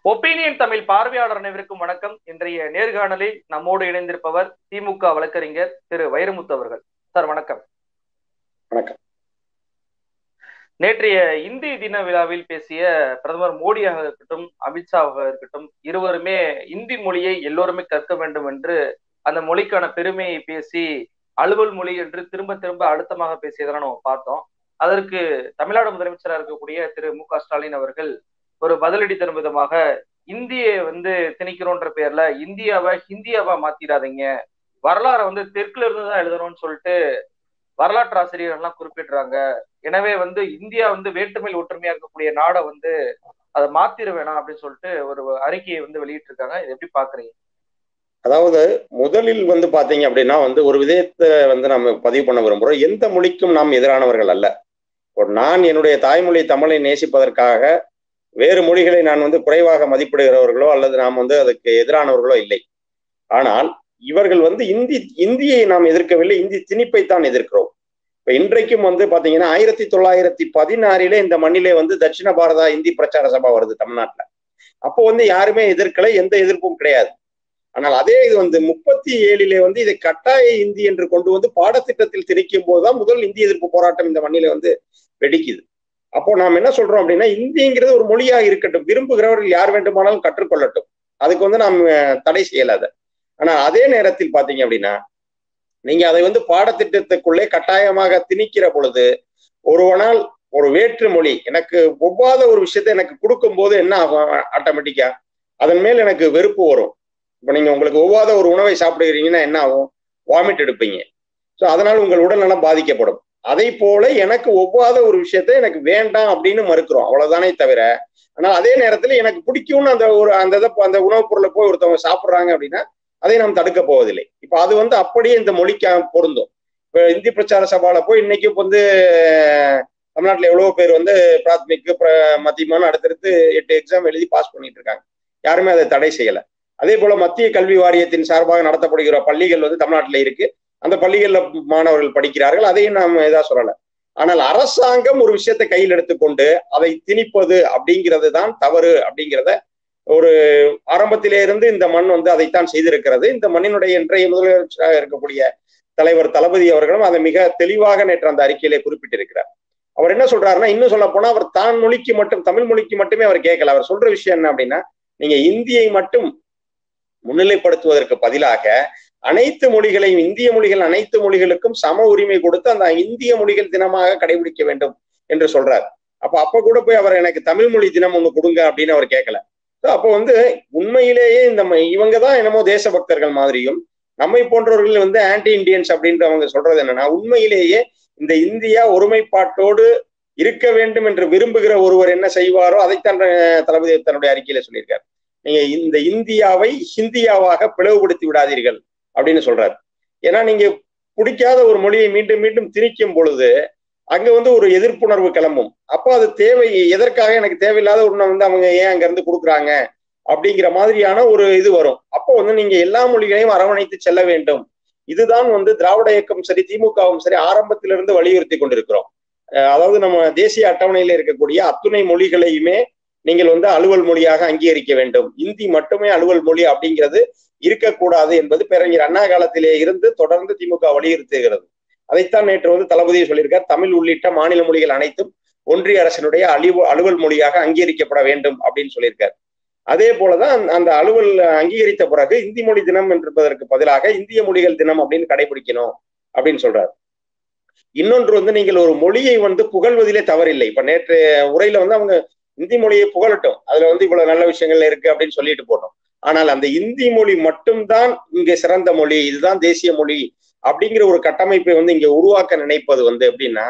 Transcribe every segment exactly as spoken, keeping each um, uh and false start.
Opinion Tamil பார்வையாளர் அனைவருக்கும் வணக்கம். இன்றைய நேர்காணலில் நம்மோடு இணைந்திருப்பவர் திமுக வழக்கறிஞர் திரு வைரமுத்து அவர்கள். சார் வணக்கம். வணக்கம். நேற்றைய இந்தி தின விழாவில் பேசிய பிரதமர் மோடியாக இருக்கட்டும், அமித்ஷாவாக இருக்கட்டும், இருவருமே இந்தி மொழியை எல்லோருமே கற்க வேண்டும் என்று அந்த மொழிக்கான பெருமையை பேசி அலுவல் மொழி என்று திரும்ப திரும்ப அழுத்தமாக பேசியதெல்லாம் நம்ம பார்த்தோம். அதற்கு தமிழ்நாடு முதலமைச்சராக இருக்கக்கூடிய திரு மு க ஸ்டாலின் அவர்கள் ஒரு பதிலடி தரும் விதமாக இந்திய வந்து திணிக்கிறோன்ற பேர்ல இந்தியாவை ஹிந்தியாவா மாத்திடாதீங்க, வரலாறை வந்து தெற்குல இருந்து தான் எழுதணும்னு சொல்லிட்டு வரலாற்று ஆசிரியர்கள் எல்லாம் குறிப்பிடுறாங்க. எனவே வந்து இந்தியா வந்து வேற்றுமையில் ஒற்றுமையா இருக்கக்கூடிய நாடை வந்து அதை மாத்திர வேணாம் அப்படின்னு சொல்லிட்டு ஒரு அறிக்கையை வந்து வெளியிட்டு இருக்காங்க. இதை எப்படி பாக்குறீங்க? அதாவது முதலில் வந்து பாத்தீங்க அப்படின்னா வந்து ஒரு விதயத்தை வந்து நம்ம பதிவு பண்ண விரும்புறோம். எந்த மொழிக்கும் நாம் எதிரானவர்கள் அல்ல. நான் என்னுடைய தாய்மொழி தமிழை நேசிப்பதற்காக வேறு மொழிகளை நான் வந்து குறைவாக மதிப்பிடுகிறவர்களோ அல்லது நாம் வந்து அதுக்கு எதிரானவர்களோ இல்லை. ஆனால் இவர்கள் வந்து இந்தி இந்தியை நாம் எதிர்க்கவில்லை, இந்தி திணிப்பை தான் எதிர்க்கிறோம். இப்ப இன்றைக்கும் வந்து பாத்தீங்கன்னா ஆயிரத்தி தொள்ளாயிரத்தி பதினாறிலே இந்த மண்ணிலே வந்து தட்சிண பாரதா இந்தி பிரச்சார சபா வருது தமிழ்நாட்டுல. அப்போ வந்து யாருமே எதிர்க்கலை, எந்த எதிர்ப்பும் கிடையாது. ஆனால் அதே இது வந்து முப்பத்தி ஏழிலே வந்து இதை கட்டாய இந்தி என்று கொண்டு வந்து பாடத்திட்டத்தில் திணிக்கும் போதுதான் முதல் இந்தி எதிர்ப்பு போராட்டம் இந்த மண்ணில வந்து வெடிக்குது. அப்போ நாம் என்ன சொல்றோம் அப்படின்னா, இந்திங்கிறது ஒரு மொழியா இருக்கட்டும், விரும்புகிறவர்கள் யார் வேண்டுமானாலும் கற்றுக்கொள்ளட்டும், அதுக்கு வந்து நாம் தடை செய்யலாத. ஆனா அதே நேரத்தில் பாத்தீங்க அப்படின்னா, நீங்க அதை வந்து பாடத்திட்டத்துக்குள்ளே கட்டாயமாக திணிக்கிற பொழுது ஒருவனால் ஒரு வேற்று மொழி எனக்கு ஒவ்வாத ஒரு விஷயத்த எனக்கு கொடுக்கும் போது என்ன ஆகும், ஆட்டோமேட்டிக்கா அதன் மேல் எனக்கு வெறுப்பு வரும். இப்ப நீங்க உங்களுக்கு ஒவ்வாத ஒரு உணவை சாப்பிடுகிறீங்கன்னா என்ன ஆகும், வாமிட் எடுப்பீங்க. ஸோ அதனால உங்கள் உடல்நலம் பாதிக்கப்படும். அதை போல எனக்கு ஒவ்வாத ஒரு விஷயத்த எனக்கு வேண்டாம் அப்படின்னு மறுக்கிறோம், அவ்வளவுதானே தவிர. ஆனால் அதே நேரத்துல எனக்கு பிடிக்கும்னு அந்த ஒரு அந்த அந்த உணவுப் பொருளை போய் ஒருத்தவங்க சாப்பிட்றாங்க அப்படின்னா அதை நாம் தடுக்க போவதில்லை. இப்ப அது வந்து அப்படியே இந்த மொழிக்காக பொருந்தும். இப்ப இந்தி பிரச்சார சபால போய் இன்னைக்கு வந்து தமிழ்நாட்டுல எவ்வளவு பேர் வந்து பிராத்மிக் மத்தியமான அடுத்தடுத்து எட்டு எக்ஸாம் எழுதி பாஸ் பண்ணிட்டு இருக்காங்க, யாருமே அதை தடை செய்யல. அதே போல மத்திய கல்வி வாரியத்தின் சார்பாக நடத்தப்படுகிற பள்ளிகள் வந்து தமிழ்நாட்டில் இருக்கு, அந்த பள்ளிகள்ல மாணவர்கள் படிக்கிறார்கள், அதையும் நாம் இதா சொல்லல. ஆனால் அரசாங்கம் ஒரு விஷயத்தை கையில் எடுத்துக்கொண்டு அதை திணிப்பது அப்படிங்கிறது தான் தவறு அப்படிங்கிறத ஒரு ஆரம்பத்திலே இருந்து இந்த மண் வந்து அதைத்தான் செய்திருக்கிறது. இந்த மண்ணினுடைய இன்றைய முதலமைச்சராக இருக்கக்கூடிய தலைவர் தளபதி அவர்களும் அதை மிக தெளிவாக நேற்று அந்த அறிக்கையிலே குறிப்பிட்டிருக்கிறார். அவர் என்ன சொல்றாருன்னா, இன்னும் சொல்ல போனா அவர் தான் மொழிக்கு மட்டும் தமிழ் மொழிக்கு மட்டுமே அவர் கேட்கல. அவர் சொல்ற விஷயம் என்ன அப்படின்னா, நீங்க இந்தியை மட்டும் முன்னிலைப்படுத்துவதற்கு பதிலாக அனைத்து மொழிகளையும், இந்திய மொழிகள் அனைத்து மொழிகளுக்கும் சம உரிமை கொடுத்து அந்த இந்திய மொழிகள் தினமாக கடைபிடிக்க வேண்டும் என்று சொல்றாரு. அப்ப அப்ப கூட போய் அவர் எனக்கு தமிழ் மொழி தினம் ஒண்ணு கொடுங்க அப்படின்னு அவர் கேட்கல. அப்போ வந்து உண்மையிலேயே இந்த இவங்க தான் என்னமோ தேசபக்தர்கள் மாதிரியும் நம்மை போன்றவர்கள் வந்து ஆன்டி இண்டியன்ஸ் அப்படின்ற அவங்க சொல்றது என்னன்னா, உண்மையிலேயே இந்த இந்தியா ஒருமைப்பாட்டோடு இருக்க வேண்டும் என்று விரும்புகிற ஒருவர் என்ன செய்வாரோ அதைத்தான் தளபதி தன்னுடைய அறிக்கையில சொல்லியிருக்காரு. நீங்க இந்த இந்தியாவை ஹிந்தியாவாக பிளவுபடுத்தி விடாதீர்கள் அப்படின்னு சொல்றாரு. ஏன்னா நீங்க பிடிக்காத ஒரு மொழியை மீண்டும் மீண்டும் திணிக்கும் பொழுது அங்க வந்து ஒரு எதிர்ப்புணர்வு கிளம்பும். அப்போ அது தேவை, எதற்காக எனக்கு தேவையில்லாத ஒண்ணு வந்து அவங்க ஏன் அங்க இருந்து கொடுக்குறாங்க அப்படிங்கிற மாதிரியான ஒரு இது வரும். அப்போ வந்து நீங்க எல்லா மொழிகளையும் அரவணைத்து செல்ல வேண்டும். இதுதான் வந்து திராவிட இயக்கம் சரி திமுகவும் சரி ஆரம்பத்திலிருந்து வலியுறுத்தி கொண்டிருக்கிறோம். அதாவது நம்ம தேசிய அட்டவணையில இருக்கக்கூடிய அத்துணை மொழிகளையுமே நீங்கள் வந்து அலுவல் மொழியாக அங்கீகரிக்க வேண்டும், இந்தி மட்டுமே அலுவல் மொழி அப்படிங்கிறது இருக்கக்கூடாது என்பது பேரறிஞர் அண்ணா காலத்திலே இருந்து தொடர்ந்து திமுக வலியுறுத்துகிறது. அதைத்தான் நேற்று வந்து தளபதியை சொல்லியிருக்கார். தமிழ் உள்ளிட்ட மாநில மொழிகள் அனைத்தும் ஒன்றிய அரசினுடைய அழிவு அலுவல் மொழியாக அங்கீகரிக்கப்பட வேண்டும் அப்படின்னு சொல்லியிருக்கார். அதே போலதான் அந்த அலுவல் அங்கீகரித்த பிறகு இந்தி மொழி தினம் என்பதற்கு பதிலாக இந்திய மொழிகள் தினம் அப்படின்னு கடைபிடிக்கணும் அப்படின்னு சொல்றாரு. இன்னொன்று வந்து நீங்கள் ஒரு மொழியை வந்து புகழ்வதிலே தவறில்லை. இப்ப நேற்று உரையில வந்து அவங்க இந்தி மொழியை புகழட்டும், அதுல வந்து இவ்வளவு நல்ல விஷயங்கள் இருக்கு அப்படின்னு சொல்லிட்டு போட்டோம். ஆனால் அந்த இந்தி மொழி மட்டும்தான் இங்க சிறந்த மொழி, இதுதான் தேசிய மொழி அப்படிங்கிற ஒரு கட்டமைப்பை வந்து இங்க உருவாக்க நினைப்பது வந்து எப்படின்னா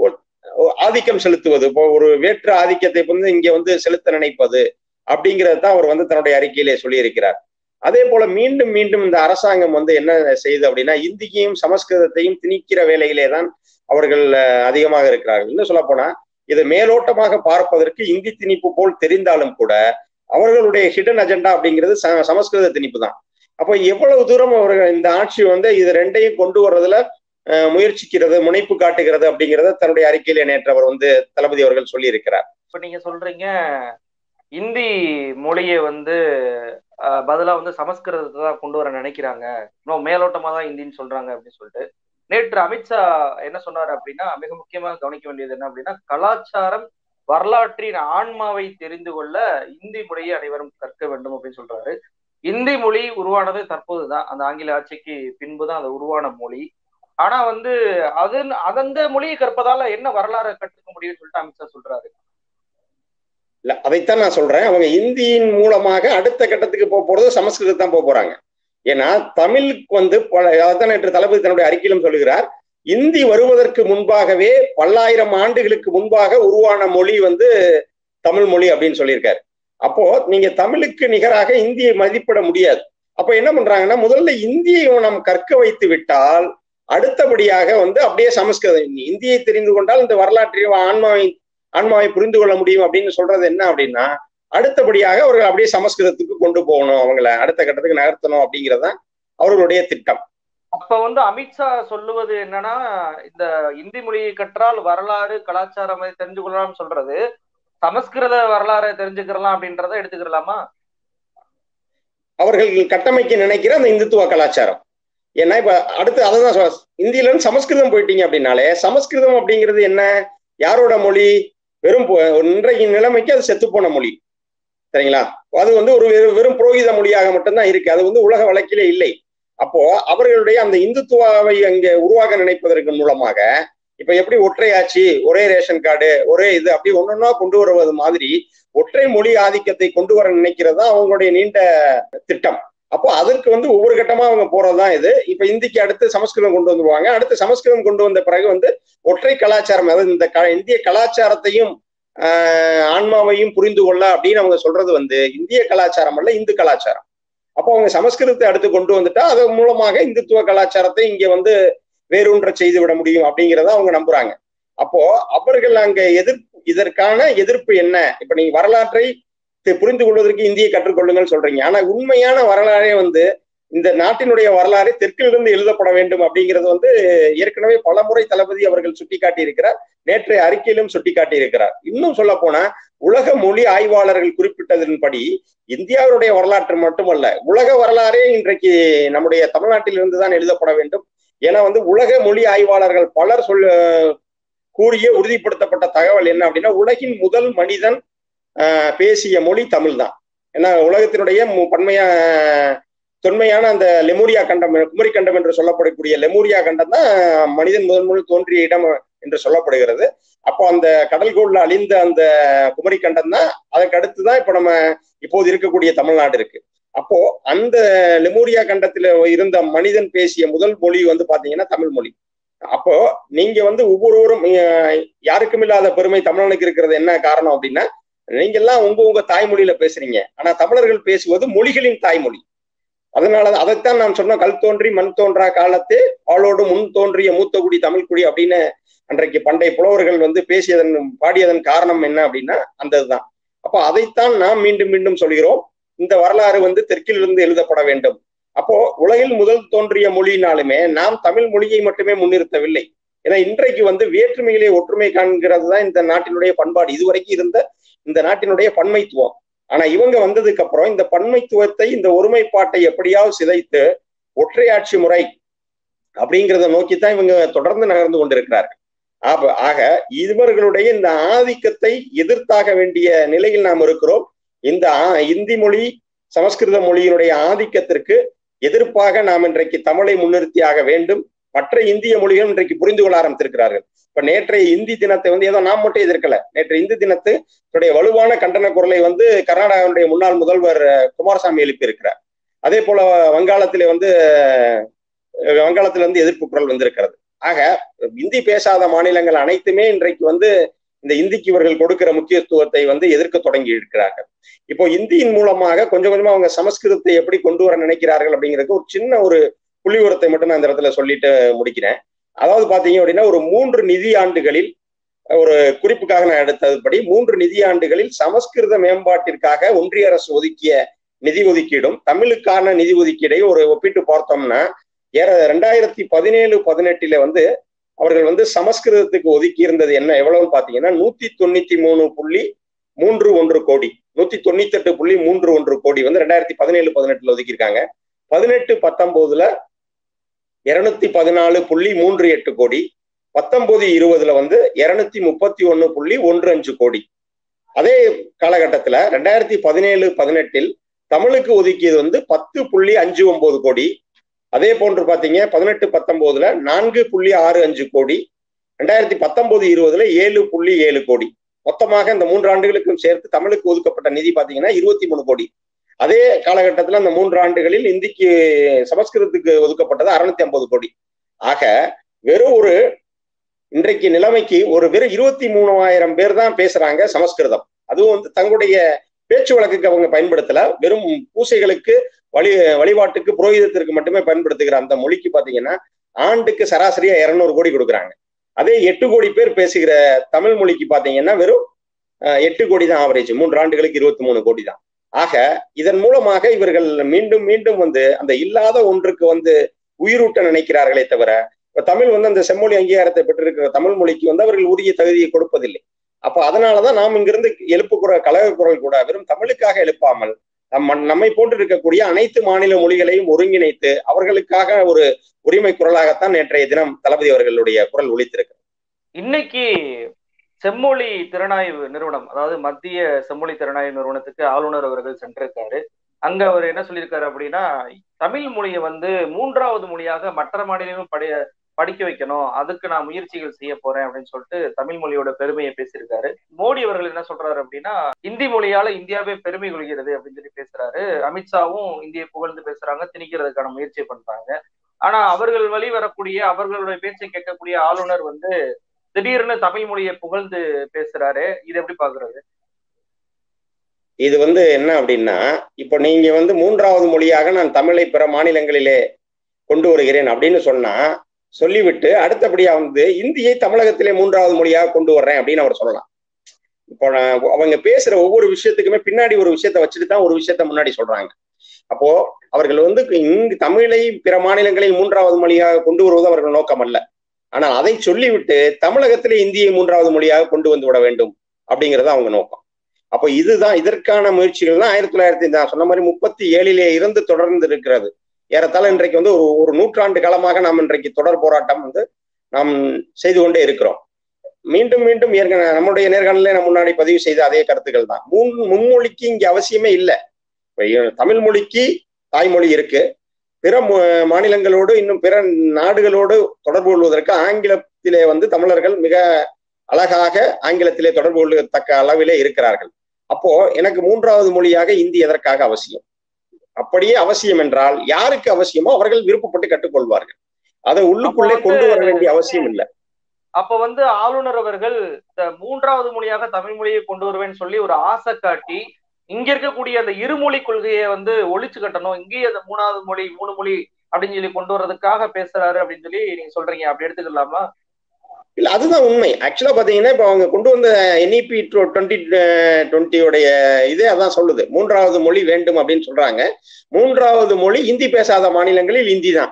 ஆதிக்கம் செலுத்துவது, இப்போ ஒரு வேற்று ஆதிக்கத்தை வந்து இங்க வந்து செலுத்த நினைப்பது அப்படிங்கிறது தான் அவர் வந்து தன்னுடைய அறிக்கையிலே சொல்லியிருக்கிறார். அதே போல மீண்டும் மீண்டும் இந்த அரசாங்கம் வந்து என்ன செய்யுது அப்படின்னா, இந்தியையும் சமஸ்கிருதத்தையும் திணிக்கிற வேலையிலே தான் அவர்கள் அதிகமாக இருக்கிறார்கள். இன்னும் சொல்ல போனா இதை மேலோட்டமாக பார்ப்பதற்கு இந்தி திணிப்பு போல் தெரிந்தாலும் கூட அவர்களுடைய ஹிடன் அஜெண்டா அப்படிங்கிறது சமஸ்கிருத திணிப்பு தான். அப்போ எவ்வளவு தூரம் அவர்கள் இந்த ஆட்சி வந்து இது ரெண்டையும் கொண்டு வர்றதுல முயற்சிக்கிறது, முனைப்பு காட்டுகிறது அப்படிங்கிறத தன்னுடைய அறிக்கையில நேற்று அவர் வந்து தளபதி அவர்கள் சொல்லி இருக்கிறார். இப்ப நீங்க சொல்றீங்க இந்தி மொழியை வந்து பதிலா வந்து சமஸ்கிருதத்தை தான் கொண்டு வர நினைக்கிறாங்க, இன்னும் மேலோட்டமா தான் இந்தின்னு சொல்றாங்க அப்படின்னு சொல்லிட்டு நேற்று அமித்ஷா என்ன சொன்னார் அப்படின்னா, மிக முக்கியமாக கவனிக்க வேண்டியது என்ன அப்படின்னா, கலாச்சாரம் வரலாற்றின் ஆன்மாவை தெரிந்து கொள்ள இந்தி மொழியை அனைவரும் கற்க வேண்டும் அப்படின்னு சொல்றாரு. இந்தி மொழி உருவானது தற்போதுதான், அந்த ஆங்கில ஆட்சிக்கு பின்புதான் அது உருவான மொழி. ஆனா வந்து அது அந்த மொழியை கற்பதால என்ன வரலாறு கற்றுக்க முடியும்னு சொல்லிட்டு அமித்ஷா சொல்றாரு. இல்ல, அதைத்தான் நான் சொல்றேன். அவங்க இந்தியின் மூலமாக அடுத்த கட்டத்துக்கு போக போறது சமஸ்கிருதம் தான் போக போறாங்க. ஏன்னா தமிழுக்கு வந்து அதான் நேற்று தளபதி தன்னுடைய அறிக்கையிலும் சொல்லுகிறார், இந்தி வருவதற்கு முன்பாகவே பல்லாயிரம் ஆண்டுகளுக்கு முன்பாக உருவான மொழி வந்து தமிழ் மொழி அப்படின்னு சொல்லியிருக்காரு. அப்போ நீங்க தமிழுக்கு நிகராக இந்தியை மதிப்பிட முடியாது. அப்ப என்ன பண்றாங்கன்னா, முதல்ல இந்தியை நாம் கற்க வைத்து விட்டால் அடுத்தபடியாக வந்து அப்படியே சமஸ்கிருதம், இந்தியை தெரிந்து கொண்டால் இந்த வரலாற்றை ஆன்மாவை ஆன்மாவை புரிந்து கொள்ள முடியும் அப்படின்னு சொல்றது என்ன அப்படின்னா, அடுத்தபடியாக அவர்கள் அப்படியே சமஸ்கிருதத்துக்கு கொண்டு போகணும், அவங்களை அடுத்த கட்டத்துக்கு நகர்த்தணும் அப்படிங்கிறதான் அவர்களுடைய திட்டம். அப்ப வந்து அமித்ஷா சொல்லுவது என்னன்னா, இந்த இந்தி மொழியை கற்றால் வரலாறு கலாச்சாரம் தெரிஞ்சு கொள்ளலாம் சொல்றது, சமஸ்கிருத வரலாறு தெரிஞ்சுக்கலாம் அப்படின்றத எடுத்துக்கலாமா? அவர்கள் கட்டமைக்க நினைக்கிற அந்த இந்துத்துவ கலாச்சாரம். ஏன்னா இப்ப அடுத்து அதான் இந்தியில இருந்து சமஸ்கிருதம் போயிட்டீங்க அப்படின்னாலே, சமஸ்கிருதம் அப்படிங்கிறது என்ன, யாரோட மொழி, வெறும் இன்றைய நிலைமைக்கு அது செத்து போன மொழி, சரிங்களா? அது வந்து ஒரு வெறும் புரோகித மொழியாக மட்டும்தான் இருக்கு, அது வந்து உலக வழக்கிலே இல்லை. அப்போ அவர்களுடைய அந்த இந்துத்துவாவை அங்கே உருவாக நினைப்பதற்கு மூலமாக இப்ப எப்படி ஒற்றை ஆட்சி, ஒரே ரேஷன் கார்டு, ஒரே இது அப்படி ஒன்னொன்னா கொண்டு வருவது மாதிரி ஒற்றை மொழி ஆதிக்கத்தை கொண்டு வர நினைக்கிறது தான் அவங்களுடைய நீண்ட திட்டம். அப்போ அதற்கு வந்து ஒவ்வொரு கட்டமா அவங்க போறதுதான் இது. இப்ப இந்திக்கு அடுத்து சமஸ்கிருதம் கொண்டு வந்துருவாங்க. அடுத்து சமஸ்கிருதம் கொண்டு வந்த பிறகு வந்து ஒற்றை கலாச்சாரம், அதாவது இந்த இந்திய கலாச்சாரத்தையும் ஆஹ் ஆன்மாவையும் புரிந்து கொள்ள அப்படின்னு அவங்க சொல்றது வந்து இந்திய கலாச்சாரம் அல்ல, இந்து கலாச்சாரம். அப்போ அவங்க சமஸ்கிருதத்தை அடுத்து கொண்டு வந்துட்டா அதன் மூலமாக இந்துத்துவ கலாச்சாரத்தை இங்க வந்து வேரூன்ற செய்து விட முடியும் அப்படிங்கிறத அவங்க நம்புறாங்க. அப்போ அவர்கள் அங்க எதிர்ப்பு, இதற்கான எதிர்ப்பு என்ன? இப்ப நீங்க வரலாற்றை புரிந்து கொள்வதற்கு இந்தியை கற்றுக்கொள்ளுங்கள் சொல்றீங்க, ஆனா உண்மையான வரலாறே வந்து இந்த நாட்டினுடைய வரலாறு தெற்கிலிருந்து எழுதப்பட வேண்டும் அப்படிங்கிறது வந்து ஏற்கனவே பல முறை தளபதி அவர்கள் சுட்டிக்காட்டி இருக்கிறார், நேற்றைய அறிக்கையிலும் சுட்டிக்காட்டி இருக்கிறார். இன்னும் சொல்ல போனா உலக மொழி ஆய்வாளர்கள் குறிப்பிட்டதன்படி இந்தியாவுடைய வரலாற்று மட்டுமல்ல, உலக வரலாறே இன்றைக்கு நம்முடைய தமிழ்நாட்டில் இருந்து தான் எழுதப்பட வேண்டும். ஏன்னா வந்து உலக மொழி ஆய்வாளர்கள் பலர் சொல்ல கூறிய உறுதிப்படுத்தப்பட்ட தகவல் என்ன அப்படின்னா, உலகின் முதல் மனிதன் ஆஹ் பேசிய மொழி தமிழ் தான். ஏன்னா உலகத்தினுடைய பன்மையா தொன்மையான அந்த லெமூரியா கண்டம், குமரி கண்டம் என்று சொல்லப்படக்கூடிய லெமூரியா கண்டம் தான் மனிதன் முதன் முதல் தோன்றிய இடம் என்று சொல்லப்படுகிறது. அப்போ அந்த கடல்கோள்ல அழிந்த அந்த குமரி கண்டம் தான், அதற்கு அடுத்துதான் இப்ப நம்ம இப்போது இருக்கக்கூடிய தமிழ்நாடு இருக்கு. அப்போ அந்த லெமூரியா கண்டத்துல இருந்த மனிதன் பேசிய முதல் மொழி வந்து பாத்தீங்கன்னா தமிழ் மொழி. அப்போ நீங்க வந்து ஒவ்வொருவரும் யாருக்கும் இல்லாத பெருமை தமிழனுக்கு இருக்கிறது என்ன காரணம் அப்படின்னா, நீங்க எல்லாம் உங்க உங்க தாய்மொழியில பேசுறீங்க, ஆனா தமிழர்கள் பேசுவது மொழிகளின் தாய்மொழி. அதனால அதைத்தான் நான் சொன்ன, கல் தோன்றி மண் தோன்றா காலத்தே ஆளோடு முன் தோன்றிய மூத்த குடி தமிழ் குடி அப்படின்னு அன்றைக்கு பண்டைய புலவர்கள் வந்து பேசியதன் பாடியதன் காரணம் என்ன அப்படின்னா அந்த இதுதான். அப்போ அதைத்தான் நாம் மீண்டும் மீண்டும் சொல்கிறோம், இந்த வரலாறு வந்து தெற்கிலிருந்து எழுதப்பட வேண்டும். அப்போ உலகில் முதல் தோன்றிய மொழியினாலுமே நாம் தமிழ் மொழியை மட்டுமே முன்னிறுத்தவில்லை. ஏன்னா இன்றைக்கு வந்து வேற்றுமையிலே ஒற்றுமை காண்கிறது தான் இந்த நாட்டினுடைய பண்பாடு, இதுவரைக்கும் இருந்த இந்த நாட்டினுடைய பன்மைத்துவம். ஆனா இவங்க வந்ததுக்கு அப்புறம் இந்த பன்மைத்துவத்தை, இந்த ஒருமைப்பாட்டை எப்படியாவது சிதைத்து ஒற்றையாட்சி முறை அப்படிங்கிறத நோக்கித்தான் இவங்க தொடர்ந்து நகர்ந்து கொண்டிருக்கிறார்கள். ஆக இவர்களுடைய இந்த ஆதிக்கத்தை எதிர்த்தாக வேண்டிய நிலையில் நாம் இருக்கிறோம். இந்த இந்தி மொழி சமஸ்கிருத மொழியினுடைய ஆதிக்கத்திற்கு எதிர்ப்பாக நாம் இன்றைக்கு தமிழை முன்னிறுத்தியாக வேண்டும். மற்ற இந்திய மொழிகள் இன்றைக்கு புரிந்து கொள்ள ஆரம்பித்திருக்கிறார்கள். இப்ப நேற்றைய இந்தி தினத்தை வந்து ஏதோ நாம் மட்டும் எதிர்க்கல, நேற்றைய இந்தி தினத்துடைய வலுவான கண்டன குரலை வந்து கர்நாடகாவுடைய முன்னாள் முதல்வர் குமாரசாமி எழுப்பி இருக்கிறார். அதே போல வங்காளத்திலே வந்து வங்காளத்துல வந்து எதிர்ப்பு குரல் வந்திருக்கிறது. ஆக இந்தி பேசாத மாநிலங்கள் அனைத்துமே இன்றைக்கு வந்து இந்த இந்திக்கு இவர்கள் கொடுக்கிற முக்கியத்துவத்தை வந்து எதிர்க்க தொடங்கி இருக்கிறார்கள். இப்போ இந்தியின் மூலமாக கொஞ்சம் கொஞ்சமா அவங்க சமஸ்கிருதத்தை எப்படி கொண்டு வர நினைக்கிறார்கள் அப்படிங்கிறதுக்கு ஒரு சின்ன ஒரு புள்ளிவிவரத்தை மட்டும் நான் இந்த இடத்துல சொல்லிட்டு முடிக்கிறேன். அதாவது பாத்தீங்க அப்படின்னா, ஒரு மூன்று நிதி ஆண்டுகளில், ஒரு குறிப்புக்காக நான் எடுத்ததுபடி மூன்று நிதி ஆண்டுகளில் சமஸ்கிருத மேம்பாட்டிற்காக ஒன்றிய அரசு ஒதுக்கிய நிதி ஒதுக்கீடும் தமிழுக்கான நிதி ஒதுக்கீடையும் ஒரு ஒப்பிட்டு பார்த்தோம்னா, ஏற ரெண்டாயிரத்தி பதினேழு பதினெட்டுல வந்து அவர்கள் வந்து சமஸ்கிருதத்துக்கு ஒதுக்கி இருந்தது என்ன எவ்வளவுன்னு பாத்தீங்கன்னா நூத்தி தொண்ணூத்தி மூணு புள்ளி மூன்று ஒன்று கோடி நூத்தி தொண்ணூத்தி எட்டு புள்ளி மூன்று ஒன்று கோடி வந்து ரெண்டாயிரத்தி பதினேழு பதினெட்டுல ஒதுக்கியிருக்காங்க. பதினெட்டு பத்தொன்பதுல இருநூத்தி பதினாலு புள்ளி மூன்று எட்டு கோடி, பத்தொன்பது இருபதுல வந்து இருநூத்தி முப்பத்தி ஒன்னு புள்ளி ஒன்று அஞ்சு கோடி. அதே காலகட்டத்துல ரெண்டாயிரத்தி பதினேழு பதினெட்டில் தமிழுக்கு ஒதுக்கியது வந்து பத்து புள்ளி அஞ்சு ஒன்பது கோடி. அதே போன்று பாத்தீங்க பதினெட்டு பத்தொன்பதுல நான்கு புள்ளி ஆறு அஞ்சு கோடி, ரெண்டாயிரத்தி பத்தொன்பது இருபதுல ஏழு புள்ளி ஏழு கோடி. மொத்தமாக இந்த மூன்று ஆண்டுகளுக்கும் சேர்த்து தமிழுக்கு ஒதுக்கப்பட்ட நிதி பாத்தீங்கன்னா இருபத்தி மூணு கோடி. அதே காலகட்டத்தில் அந்த மூன்று ஆண்டுகளில் இந்திக்கு சமஸ்கிருதத்துக்கு ஒதுக்கப்பட்டது அறுநூத்தி ஐம்பது கோடி. ஆக வெறும் ஒரு இன்றைக்கு நிலைமைக்கு ஒரு வெறும் இருபத்தி மூணாயிரம் பேர் தான் பேசுறாங்க சமஸ்கிருதம். அதுவும் வந்து தங்களுடைய பேச்சு வழக்குக்கு அவங்க பயன்படுத்தல, வெறும் பூசைகளுக்கு வழி வழிபாட்டுக்கு புரோகிதத்திற்கு மட்டுமே பயன்படுத்துகிற அந்த மொழிக்கு பாத்தீங்கன்னா ஆண்டுக்கு சராசரியா இருநூறு கோடி கொடுக்குறாங்க. அதே எட்டு கோடி பேர் பேசுகிற தமிழ் மொழிக்கு பாத்தீங்கன்னா வெறும் எட்டு கோடி தான் ஆவரேஜ், மூன்று ஆண்டுகளுக்கு இருபத்தி மூணு கோடி தான். ஆக இதன் மூலமாக இவர்கள் மீண்டும் மீண்டும் வந்து அந்த இல்லாத ஒன்றுக்கு வந்து உயிரூட்ட நினைக்கிறார்களே தவிர, இப்ப தமிழ் வந்து அந்த செம்மொழி அங்கீகாரத்தை பெற்றிருக்கிற தமிழ் மொழிக்கு வந்து அவர்கள் உரிய தகுதியை கொடுப்பதில்லை. அப்ப அதனாலதான் நாம் இங்கிருந்து எழுப்புக்குற கழக குரல் கூட வெறும் தமிழுக்காக எழுப்பாமல் நம் நம்மை போன்று இருக்கக்கூடிய அனைத்து மாநில மொழிகளையும் ஒருங்கிணைத்து அவர்களுக்காக ஒரு உரிமை குரலாகத்தான் நேற்றைய தினம் தளபதி அவர்களுடைய குரல் ஒலித்திருக்கு. இன்னைக்கு செம்மொழி திறனாய்வு நிறுவனம், அதாவது மத்திய செம்மொழி திறனாய்வு நிறுவனத்துக்கு ஆளுநர் அவர்கள் சென்றிருக்காரு. அங்க அவர் என்ன சொல்லியிருக்காரு அப்படின்னா, தமிழ் மொழியை வந்து மூன்றாவது மொழியாக மற்ற மாநிலங்களும் படி படிக்க வைக்கணும், அதுக்கு நான் முயற்சிகள் செய்ய போறேன் அப்படின்னு சொல்லிட்டு தமிழ் மொழியோட பெருமையை பேசியிருக்காரு. மோடி அவர்கள் என்ன சொல்றாரு அப்படின்னா, இந்தி மொழியால இந்தியாவே பெருமை கொள்கிறது அப்படின்னு சொல்லி பேசுறாரு. அமித்ஷாவும் இந்தியை புகழ்ந்து பேசுறாங்க, திணிக்கிறதுக்கான முயற்சியை பண்றாங்க. ஆனா அவர்கள் வழி வரக்கூடிய அவர்களுடைய பேச்சை கேட்கக்கூடிய ஆளுநர் வந்து திடீர்னு தமிழ் மொழியை புகழ்ந்து பேசுறாரு. இது எப்படி பாக்குறது? இது வந்து என்ன அப்படின்னா, இப்ப நீங்க வந்து மூன்றாவது மொழியாக நான் தமிழை பிற மாநிலங்களிலே கொண்டு வருகிறேன் அப்படின்னு சொன்னா சொல்லிவிட்டு அடுத்தபடியா வந்து இந்தியை தமிழகத்திலே மூன்றாவது மொழியாக கொண்டு வர்றேன் அப்படின்னு அவர் சொல்லலாம். இப்போ அவங்க பேசுற ஒவ்வொரு விஷயத்துக்குமே பின்னாடி ஒரு விஷயத்த வச்சுட்டு தான் ஒரு விஷயத்த முன்னாடி சொல்றாங்க. அப்போ அவர்கள் வந்து இங்கு தமிழை பிற மாநிலங்களில் மூன்றாவது மொழியாக கொண்டு வருவது அவர்கள் நோக்கம் அல்ல. ஆனால் அதை சொல்லிவிட்டு தமிழகத்திலே இந்தியை மூன்றாவது மொழியாக கொண்டு வந்து விட வேண்டும் அப்படிங்கிறது அவங்க நோக்கம். அப்போ இதுதான் இதற்கான முயற்சிகள் தான் ஆயிரத்தி தொள்ளாயிரத்தி நான் சொன்ன மாதிரி முப்பத்தி ஏழிலே இருந்து தொடர்ந்து இருக்கிறது. ஏறத்தாழ இன்றைக்கு வந்து ஒரு ஒரு நூற்றாண்டு காலமாக நாம் இன்றைக்கு தொடர் போராட்டம் வந்து நாம் செய்து கொண்டே இருக்கிறோம். மீண்டும் மீண்டும் ஏற்கனவே நம்முடைய நேர்காணலே நம்ம முன்னாடி பதிவு செய்த அதே கருத்துக்கள் தான். முன் முன்மொழிக்கு இங்க அவசியமே இல்லை. தமிழ் மொழிக்கு தாய்மொழி இருக்கு. பிற மாநிலங்களோடு இன்னும் பிற நாடுகளோடு தொடர்பு கொள்வதற்கு ஆங்கிலத்திலே வந்து தமிழர்கள் மிக அழகாக ஆங்கிலத்திலே தொடர்பு கொள்ளத்தக்க அளவிலே இருக்கிறார்கள். அப்போ எனக்கு மூன்றாவது மொழியாக இந்தி எதற்காக அவசியம்? அப்படியே அவசியம் என்றால் யாருக்கு அவசியமோ அவர்கள் விருப்பப்பட்டு கற்றுக்கொள்வார்கள். அதை உள்ளுக்குள்ளே கொண்டு வர வேண்டிய அவசியம் இல்லை. அப்ப வந்து ஆளுநர் அவர்கள் இந்த மூன்றாவது மொழியாக தமிழ் மொழியை கொண்டு வருவேன்னு சொல்லி ஒரு ஆசை காட்டி இங்க இருக்கக்கூடிய அந்த இருமொழி கொள்கையை வந்து ஒழிச்சு கட்டணும், இங்கேயே அந்த மூணாவது மொழி மூணு மொழி அப்படின்னு சொல்லி கொண்டு வர்றதுக்காக பேசுறாரு அப்படின்னு சொல்லி நீங்க சொல்றீங்க. அப்படி எடுத்துக்கலாமா? இல்ல, அதுதான் உண்மை. ஆக்சுவலா பாத்தீங்கன்னா இப்ப அவங்க கொண்டு வந்த என்இபி டுவெண்ட்டி டுவெண்ட்டியோடைய இதே அதான் சொல்லுது, மூன்றாவது மொழி வேண்டும் அப்படின்னு சொல்றாங்க. மூன்றாவது மொழி இந்தி பேசாத மாநிலங்களில் இந்தி தான்.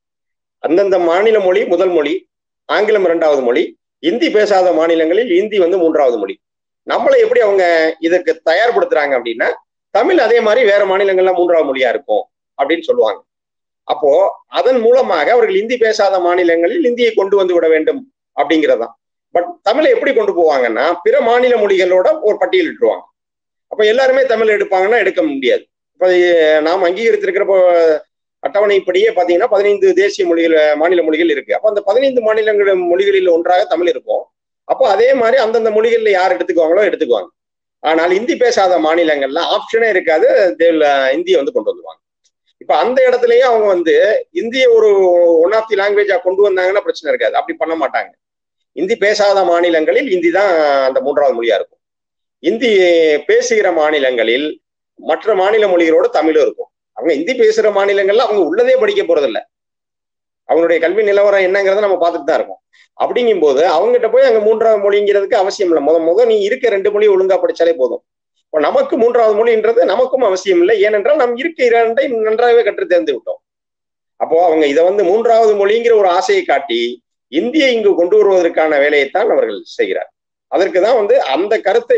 அந்தந்த மாநில மொழி முதல் மொழி, ஆங்கிலம் இரண்டாவது மொழி, இந்தி பேசாத மாநிலங்களில் இந்தி வந்து மூன்றாவது மொழி. நம்மளை எப்படி அவங்க இதுக்கு தயார்படுத்துறாங்க அப்படின்னா, தமிழ் அதே மாதிரி வேற மாநிலங்கள்ல மூன்றாவது மொழியா இருக்கும் அப்படின்னு சொல்லுவாங்க. அப்போ அதன் மூலமாக அவர்கள் இந்தி பேசாத மாநிலங்களில் இந்தியை கொண்டு வந்து விட வேண்டும் அப்படிங்கிறதான். பட் தமிழை எப்படி கொண்டு போவாங்கன்னா பிற மாநில மொழிகளோட ஒரு பட்டியலிட்டுருவாங்க. அப்ப எல்லாருமே தமிழ் எடுப்பாங்கன்னா எடுக்க முடியாது. இப்ப நாம் அங்கீகரித்திருக்கிற அட்டவணைப்படியே பாத்தீங்கன்னா பதினைந்து தேசிய மொழிகள் மாநில மொழிகள் இருக்கு. அப்ப அந்த பதினைந்து மாநிலங்கள் மொழிகளில் ஒன்றாக தமிழ் இருக்கும். அப்போ அதே மாதிரி அந்தந்த மொழிகள்ல யார் எடுத்துக்குவாங்களோ எடுத்துக்குவாங்க. ஆனால் இந்தி பேசாத மாநிலங்கள்ல ஆப்ஷனே இருக்காது, இந்தியை வந்து கொண்டு வந்துருவாங்க. இப்ப அந்த இடத்துலயே அவங்க வந்து இந்திய ஒரு ஒன் ஆஃப் தி லாங்குவேஜா கொண்டு வந்தாங்கன்னா பிரச்சனை இருக்காது. அப்படி பண்ண மாட்டாங்க. இந்தி பேசாத மாநிலங்களில் இந்தி தான் அந்த மூன்றாவது மொழியா இருக்கும். இந்தி பேசுகிற மாநிலங்களில் மற்ற மாநில மொழிகளோட தமிழும் இருக்கும். அவங்க இந்தி பேசுற மாநிலங்கள்ல அவங்க உள்ளதே படிக்க போறதில்லை. அவங்களுடைய கல்வி நிலவரம் என்னங்கிறத நம்ம பார்த்துட்டு தான் இருக்கோம். அப்படிங்கும் போது அவங்ககிட்ட போய் அங்க மூன்றாவது மொழிங்கிறதுக்கு அவசியம் இல்லை. முத முத நீ இருக்க ரெண்டு மொழி ஒழுங்கா படிச்சாலே போதும். இப்போ நமக்கு மூன்றாவது மொழின்றது நமக்கும் அவசியம் இல்லை. ஏனென்றால் நாம் இருக்க இரண்டை நன்றாகவே கற்று தேர்ந்து விட்டோம். அப்போ அவங்க இதை வந்து மூன்றாவது மொழிங்கிற ஒரு ஆசையை காட்டி இந்தியை இங்கு கொண்டு வருவதற்கான வேலையைத்தான் அவர்கள் செய்கிறார். அதற்குதான் வந்து அந்த கருத்தை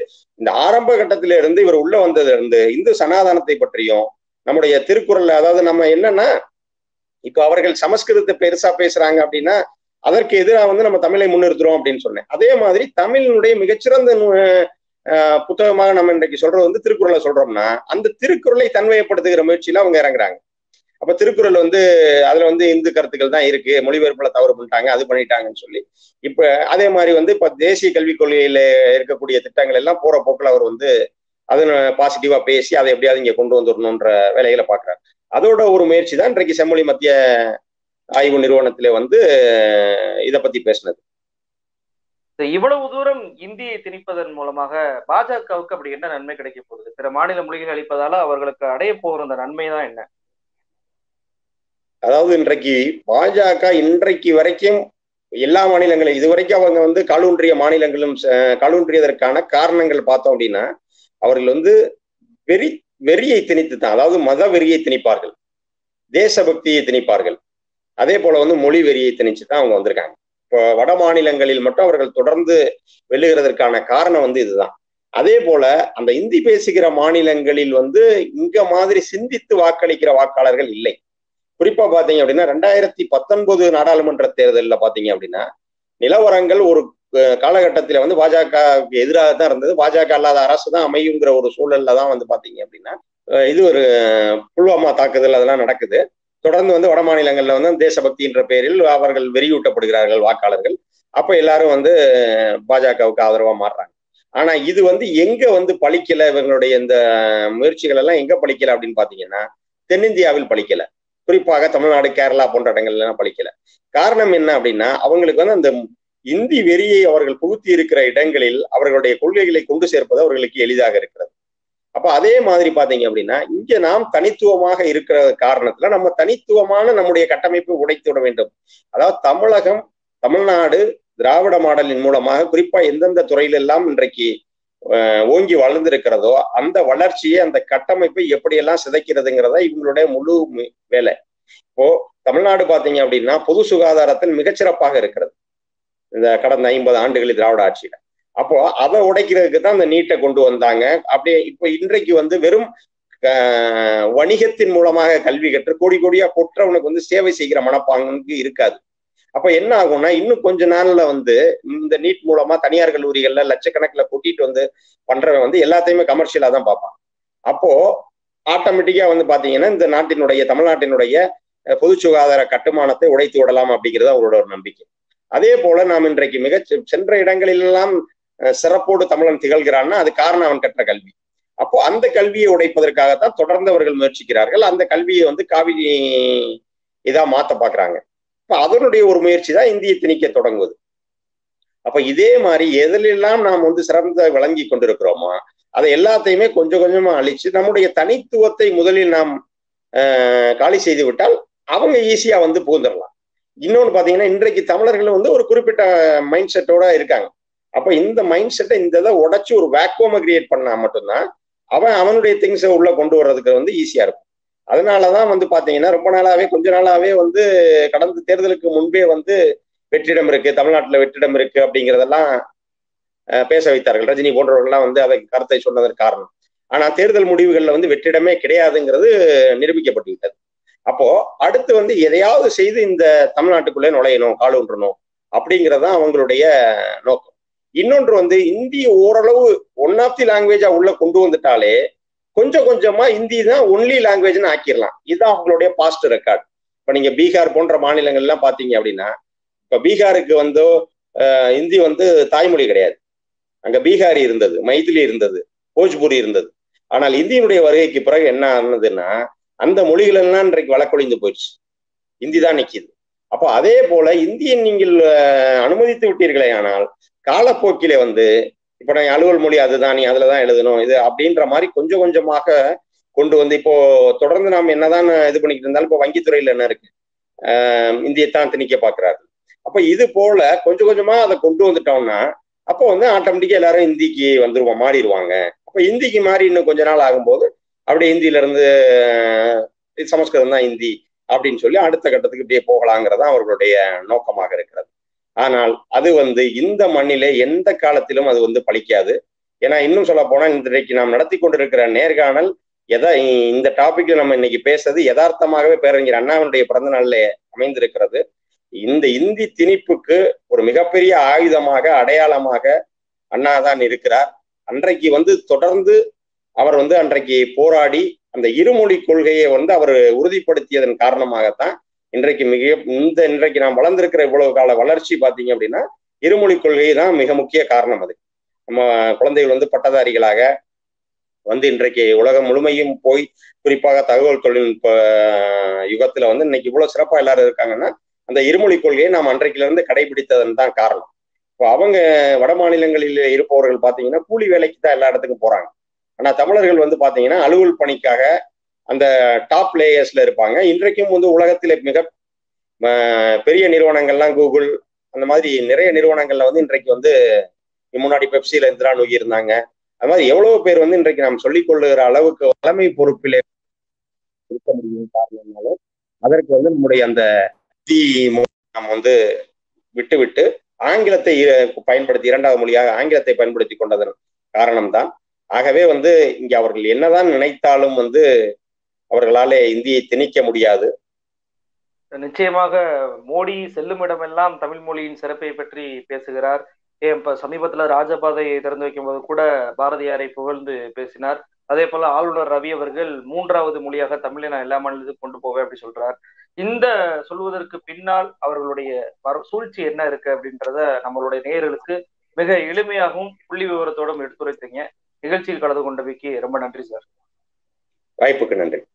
இந்த ஆரம்ப கட்டத்தில இருந்து இவர் உள்ள வந்ததுல இருந்து இந்து சனாதனத்தை பற்றியும் நம்முடைய திருக்குறள், அதாவது நம்ம என்னன்னா இப்ப அவர்கள் சமஸ்கிருதத்தை பெருசா பேசுறாங்க அப்படின்னா அதற்கு எதிராக வந்து நம்ம தமிழை முன்னிறுத்துறோம் அப்படின்னு சொன்னேன். அதே மாதிரி தமிழினுடைய மிகச்சிறந்த புத்தகமாக நம்ம இன்றைக்கு சொல்றது வந்து திருக்குறளை சொல்றோம்னா அந்த திருக்குறளை தன்மையப்படுத்துகிற முயற்சியில அவங்க இறங்குறாங்க. அப்ப திருக்குறள் வந்து அதுல வந்து இந்து கருத்துக்கள் தான் இருக்கு, மொழிபெயர்ப்புல தவறு பண்ணிட்டாங்க, அது பண்ணிட்டாங்கன்னு சொல்லி இப்ப அதே மாதிரி வந்து இப்ப தேசிய கல்விக் கொள்கையில இருக்கக்கூடிய திட்டங்கள் எல்லாம் போற போக்குல அவர் வந்து அது பாசிட்டிவா பேசி அதை எப்படியாவது இங்க கொண்டு வந்துடணும்ன்ற வேலைகளை பாக்குறாரு. அதோட ஒரு முயற்சி தான் இன்றைக்கு செம்மொழி மத்திய ஆய்வு நிறுவனத்திலே வந்து இதை பத்தி பேசினது. இவ்வளவு தூரம் இந்தியை திணிப்பதன் மூலமாக பாஜகவுக்கு அப்படி என்ன நன்மை கிடைக்க போகுது? பிற மாநில மொழிகள் அளிப்பதால அவர்களுக்கு அடைய போகிற அந்த நன்மை தான் என்ன? அதாவது இன்றைக்கு பாஜக இன்றைக்கு வரைக்கும் எல்லா மாநிலங்களும் இதுவரைக்கும் அவங்க வந்து காலூன்றிய மாநிலங்களும் காலூன்றியதற்கான காரணங்கள் பார்த்தோம் அப்படின்னா அவர்கள் வந்து வெறி வெறியை திணித்து தான், அதாவது மத வெறியை திணிப்பார்கள், தேசபக்தியை திணிப்பார்கள், அதே போல வந்து மொழி வெறியை திணிச்சு தான் அவங்க வந்திருக்காங்க. இப்போ வட மாநிலங்களில் மட்டும் அவர்கள் தொடர்ந்து வெல்லுகிறதற்கான காரணம் வந்து இதுதான். அதே போல அந்த இந்தி பேசுகிற மாநிலங்களில் வந்து இங்க மாதிரி சிந்தித்து வாக்களிக்கிற வாக்காளர்கள் இல்லை. குறிப்பா பாத்தீங்க அப்படின்னா ரெண்டாயிரத்தி பத்தொன்பது நாடாளுமன்ற தேர்தலில் பாத்தீங்க அப்படின்னா நிலவரங்கள் ஒரு காலகட்டத்தில வந்து பாஜகவுக்கு எதிராக தான் இருந்தது. பாஜக அல்லாத அரசு தான் அமையுங்கிற ஒரு சூழல்ல தான் வந்து பாத்தீங்க அப்படின்னா இது ஒரு புல்வாமா தாக்குதல் அதெல்லாம் நடக்குது. தொடர்ந்து வந்து வட மாநிலங்கள்ல வந்து தேசபக்தின்ற பெயரில் அவர்கள் வெறியூட்டப்படுகிறார்கள் வாக்காளர்கள். அப்ப எல்லாரும் வந்து பாஜகவுக்கு ஆதரவா மாறுறாங்க. ஆனா இது வந்து எங்க வந்து பலிக்கல, இவங்களுடைய இந்த முயற்சிகள் எல்லாம் எங்க பலிக்கல அப்படின்னு பாத்தீங்கன்னா தென்னிந்தியாவில் பலிக்கல. குறிப்பாக தமிழ்நாடு, கேரளா போன்ற இடங்கள்ல எல்லாம் பலிக்கல. காரணம் என்ன அப்படின்னா அவங்களுக்கு வந்து அந்த இந்தி வெறியை அவர்கள் புகுத்தி இருக்கிற இடங்களில் அவர்களுடைய கொள்கைகளை கொண்டு சேர்ப்பது அவர்களுக்கு எளிதாக இருக்கிறது. அப்ப அதே மாதிரி பாத்தீங்க அப்படின்னா இங்க நாம் தனித்துவமாக இருக்கிற காரணத்துல நம்ம தனித்துவமான நம்முடைய கட்டமைப்பை உடைத்து விட வேண்டும். அதாவது தமிழகம், தமிழ்நாடு திராவிட மாடலின் மூலமாக குறிப்பா எந்தெந்த துறையில எல்லாம் இன்றைக்கு ஓங்கி வளர்ந்திருக்கிறதோ அந்த வளர்ச்சியை, அந்த கட்டமைப்பை எப்படியெல்லாம் சிதைக்கிறதுங்கிறதா இவங்களுடைய முழு வேலை. இப்போ தமிழ்நாடு பாத்தீங்க அப்படின்னா பொது சுகாதாரத்தில் மிகச்சிறப்பாக இருக்கிறது இந்த கடந்த ஐம்பது ஆண்டுகளில் திராவிட ஆட்சியில. அப்போ அதை உடைக்கிறதுக்கு தான் அந்த நீட்டை கொண்டு வந்தாங்க. அப்படியே இப்போ இன்றைக்கு வந்து வெறும் வணிகத்தின் மூலமாக கல்வி கற்று கோடி கோடியா கொற்றவனுக்கு வந்து சேவை செய்கிற மனப்பாங்கு இருக்காது. அப்ப என்ன ஆகும்னா இன்னும் கொஞ்ச நாள்ல வந்து இந்த நீட் மூலமா தனியார் கல்லூரிகள்ல லட்சக்கணக்கில் கொட்டிட்டு வந்து பண்றவன் வந்து எல்லாத்தையுமே கமர்ஷியலா தான் பார்ப்பான். அப்போ ஆட்டோமேட்டிக்கா வந்து பாத்தீங்கன்னா இந்த நாட்டினுடைய தமிழ்நாட்டினுடைய பொது சுகாதார கட்டுமானத்தை உடைத்து விடலாம் அப்படிங்கிறது அவங்களோட ஒரு நம்பிக்கை. அதே போல நாம் இன்றைக்கு மிக சென்ற இடங்களிலெல்லாம் சிறப்போடு தமிழன் திகழ்கிறான்னா அது காரணம் அவன் கற்ற கல்வி. அப்போ அந்த கல்வியை உடைப்பதற்காகத்தான் தொடர்ந்து அவர்கள் முயற்சிக்கிறார்கள். அந்த கல்வியை வந்து காவிரி இதா மாத்த பாக்குறாங்க. இப்ப அதனுடைய ஒரு முயற்சி தான் இந்தியை திணிக்க தொடங்குவது. அப்ப இதே மாதிரி எதிலெல்லாம் நாம் வந்து சிறந்த விளங்கி கொண்டிருக்கிறோமோ அதை எல்லாத்தையுமே கொஞ்சம் கொஞ்சமா அழிச்சு நம்முடைய தனித்துவத்தை முதலில் நாம் ஆஹ் காலி செய்து விட்டால் அவங்க ஈஸியா வந்து புகுந்துடலாம். இன்னொன்னு பாத்தீங்கன்னா இன்றைக்கு தமிழர்கள் வந்து ஒரு குறிப்பிட்ட மைண்ட் செட்டோட இருக்காங்க. அப்ப இந்த மைண்ட் செட்டை இந்த இதை உடைச்சு ஒரு வேக்குவமை கிரியேட் பண்ணா மட்டும்தான் அவன் அவனுடைய திங்ஸை உள்ள கொண்டு வர்றதுக்கு வந்து ஈஸியா இருக்கும். அதனாலதான் வந்து பாத்தீங்கன்னா ரொம்ப நாளாவே கொஞ்ச நாளாவே வந்து கடந்த தேர்தலுக்கு முன்பே வந்து வெற்றிடம் இருக்கு, தமிழ்நாட்டுல வெற்றிடம் இருக்கு அப்படிங்கிறதெல்லாம் பேச வைத்தார்கள். ரஜினி போன்றவர்கள்லாம் வந்து அதை கருத்தை சொன்னதற்கு காரணம். ஆனா தேர்தல் முடிவுகள்ல வந்து வெற்றிடமே கிடையாதுங்கிறது நிரூபிக்கப்பட்டு விட்டது. அப்போ அடுத்து வந்து எதையாவது செய்து இந்த தமிழ்நாட்டுக்குள்ளே நுழையணும், காலூன்றணும் அப்படிங்கிறதான் அவங்களுடைய நோக்கம். இன்னொன்று வந்து இந்தி ஓரளவு ஒன் ஆஃப் தி லாங்குவேஜா உள்ள கொண்டு வந்துட்டாலே கொஞ்சம் கொஞ்சமா இந்தி தான் ஒன்லி லாங்குவேஜ்னு ஆக்கிடலாம். இதுதான் அவங்களுடைய பாஸ்ட் ரெக்கார்ட். இப்ப நீங்க பீகார் போன்ற மாநிலங்கள்லாம் பாத்தீங்க அப்படின்னா இப்ப பீகாருக்கு வந்து இந்தி வந்து தாய்மொழி கிடையாது. அங்க பீகாரி இருந்தது, மைதிலி இருந்தது, போஜ்பூரி இருந்தது. ஆனால் இந்தியினுடைய வருகைக்கு பிறகு என்ன ஆனதுன்னா அந்த மொழிகள் எல்லாம் இன்றைக்கு வழக்கொழிந்து போயிடுச்சு, இந்தி தான் நிக்குது. அப்போ அதே போல இந்தியை நீங்கள் அனுமதித்து விட்டீர்களே ஆனால் காலப்போக்கிலே வந்து இப்ப நான் அலுவல் மொழி அதுதான், நீ அதுலதான் எழுதணும் இது அப்படின்ற மாதிரி கொஞ்சம் கொஞ்சமாக கொண்டு வந்து இப்போ தொடர்ந்து நாம் என்னதான் இது பண்ணிக்கிட்டு இருந்தாலும் இப்போ வங்கித்துறையில என்ன இருக்கு, ஆஹ் இந்தியத்தான் திணிக்க பாக்குறாரு. அப்ப இது போல கொஞ்சம் கொஞ்சமா அதை கொண்டு வந்துட்டோம்னா அப்போ வந்து ஆட்டோமேட்டிக்கா எல்லாரும் இந்திக்கு வந்துருவோம், மாறிடுவாங்க. அப்ப இந்திக்கு மாறி இன்னும் கொஞ்ச நாள் ஆகும்போது அப்படியே இந்தியில இருந்து சமஸ்கிருதம் தான் இந்தி அப்படின்னு சொல்லி அடுத்த கட்டத்துக்கு இப்படியே போகலாங்கிறதா அவர்களுடைய நோக்கமாக இருக்கிறது. ஆனால் அது வந்து இந்த மண்ணிலே எந்த காலத்திலும் அது வந்து பலிக்காது. ஏன்னா இன்னும் சொல்ல போனா இன்றைக்கு நாம் நடத்தி கொண்டிருக்கிற நேர்காணல் எதா இந்த டாபிக் நம்ம இன்னைக்கு பேசுறது யதார்த்தமாகவே பேரறிஞர் அண்ணாவினுடைய பிறந்த நாள்ல அமைந்திருக்கிறது. இந்த இந்தி திணிப்புக்கு ஒரு மிகப்பெரிய ஆயுதமாக அடையாளமாக அண்ணா தான் இருக்கிறார். அன்றைக்கு வந்து தொடர்ந்து அவர் வந்து அன்றைக்கு போராடி அந்த இருமொழி கொள்கையை வந்து அவர் உறுதிப்படுத்தியதன் காரணமாகத்தான் இன்றைக்கு மிக இந்த இன்றைக்கு நாம் வளர்ந்திருக்கிற இவ்வளவு கால வளர்ச்சி பார்த்தீங்க அப்படின்னா இருமொழி கொள்கை தான் மிக முக்கிய காரணம். அது நம்ம குழந்தைகள் வந்து பட்டதாரிகளாக வந்து இன்றைக்கு உலகம் முழுமையும் போய் குறிப்பாக தகவல் தொழில்நுட்ப யுகத்துல வந்து இன்னைக்கு இவ்வளவு சிறப்பா எல்லாரும் இருக்காங்கன்னா அந்த இருமொழி கொள்கையை நாம் அன்றைக்குல இருந்து கடைபிடித்ததன் தான் காரணம். இப்போ அவங்க வட மாநிலங்களில் இருப்பவர்கள் பார்த்தீங்கன்னா கூலி வேலைக்கு தான் எல்லா இடத்துக்கும் போறாங்க. ஆனா தமிழர்கள் வந்து பாத்தீங்கன்னா அலுவல் பணிக்காக அந்த டாப் லேயர்ஸ்ல இருப்பாங்க. இன்றைக்கும் வந்து உலகத்திலே மிக பெரிய நிறுவனங்கள்லாம் கூகுள் அந்த மாதிரி நிறைய நிறுவனங்கள்ல வந்து இன்றைக்கு வந்து முன்னாடி பெப்சியில இந்திரா நூகி இருந்தாங்க. அது மாதிரி எவ்வளவு பேர் வந்து இன்றைக்கு நாம் சொல்லிக் கொள்ளுகிற அளவுக்கு தலைமை பொறுப்பிலே இருக்க முடியும் காரணம்னாலும் அதற்கு வந்து நம்முடைய அந்த நம்ம வந்து விட்டு விட்டு ஆங்கிலத்தை பயன்படுத்தி இரண்டாவது மொழியாக ஆங்கிலத்தை பயன்படுத்தி கொண்டதன் காரணம்தான். ஆகவே வந்து இங்க அவர்கள் என்னதான் நினைத்தாலும் வந்து அவர்களாலே இந்தியை திணிக்க முடியாது. நிச்சயமாக மோடி செல்லும் இடமெல்லாம் தமிழ் மொழியின் சிறப்பை பற்றி பேசுகிறார். ஏன் இப்ப சமீபத்துல ராஜபாதையை திறந்து வைக்கும் போது கூட பாரதியாரை புகழ்ந்து பேசினார். அதே போல ஆளுநர் ரவி அவர்கள் மூன்றாவது மொழியாக தமிழை நான் எல்லா மாநிலத்துக்கும் கொண்டு போவேன் அப்படி சொல்றார். இந்த சொல்வதற்கு பின்னால் அவர்களுடைய சூழ்ச்சி என்ன இருக்கு அப்படின்றத நம்மளுடைய நேயர்களுக்கு மிக எளிமையாகவும் புள்ளி விவரத்தோடும் எடுத்துரைத்தீங்க. நிகழ்ச்சியில் கலந்து கொண்டமைக்கு ரொம்ப நன்றி சார். வாய்ப்புக்கு நன்றி.